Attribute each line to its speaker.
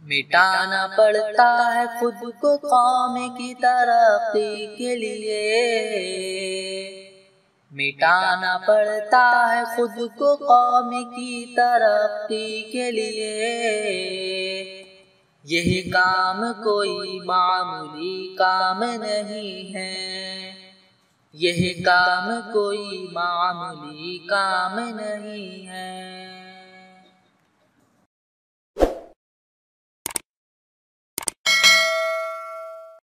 Speaker 1: मिटाना पड़ता है खुद को कौम की तरक्की के लिए। मिटाना पड़ता है खुद को कौम की तरक्की के लिए। यही काम कोई मामूली काम नहीं है। यही काम कोई मामूली काम नहीं है।